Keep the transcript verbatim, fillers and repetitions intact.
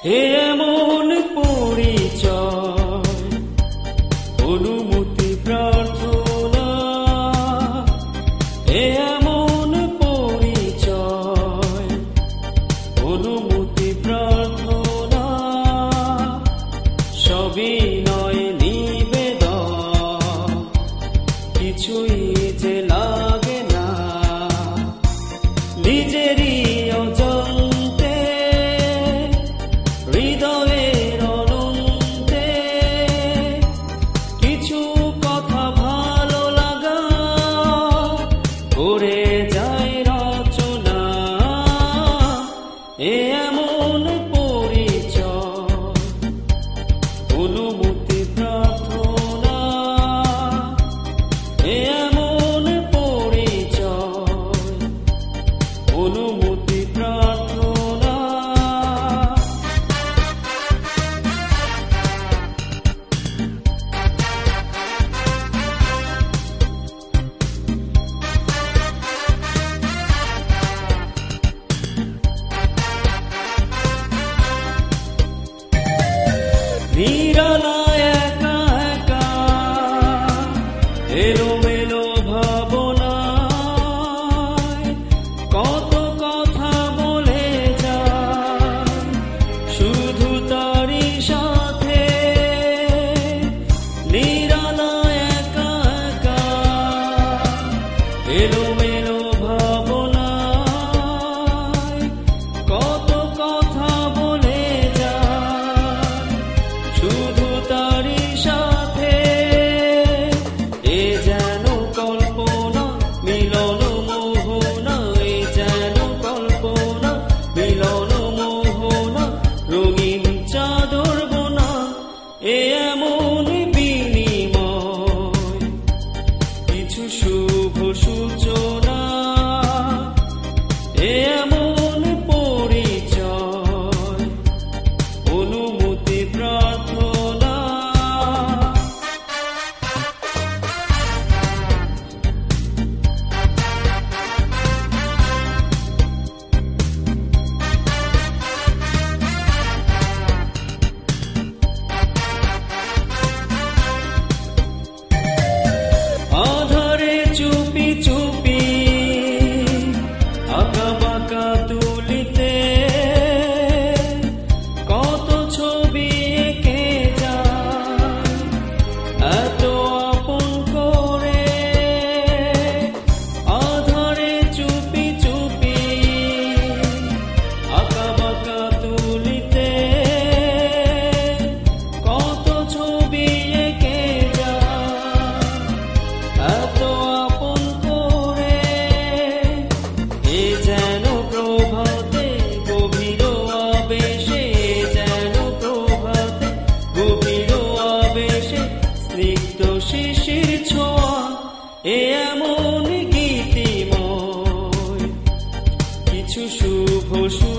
এ এমন পরিচয়, অনুমতি প্রার্থনা। এ এমন পরিচয়, অনুমতি প্রার্থনা। সবই নয় নিবেদন, কিছুই যে লাগে না। নিজেরই অজান্তে হৃদয়ের অনন্তে কিছু কথা ভালো লাগা করে যায় রচনা। এ এমন পরিচয়, অনুমতি প্রার্থনা। এ এমন পরিচয়, অনুমতি প্রার্থনা। নিরালা একা একা এলোমেলো ভাবনায় কত কথা বলে যায় শুধু তারই সাথে। নিরালা একা একা এলোমেলো ভাবনায় কত কথা বলে যায় শুধু তারই সাথে। এ যেন কল্পনা মিলন মোহনা, এ যেন কল্পনা মিলন মোহনা। রঙিন চাদর বোনা, এ এমন বিনিময়, কিছু শুভ সূচনা। এ এমন পরিচয়, অনুমতি প্রার্থনা। আধারে চুপি চুপি আঁকা বাঁকা তুলিতে কত ছবি এঁকে যায় এত আপন করে। আধারে চুপি চুপি আঁকা বাঁকা তুলিতে কত ছবি এঁকে যায় এত আপন করে। এ যেন প্রভাতে গভীর আবেশে, এ যেন প্রভাতে গভীর আবেশে স্নিগ্ধ শিশির ছোঁয়া। এ এমন গীতিময়, কিছু শুভ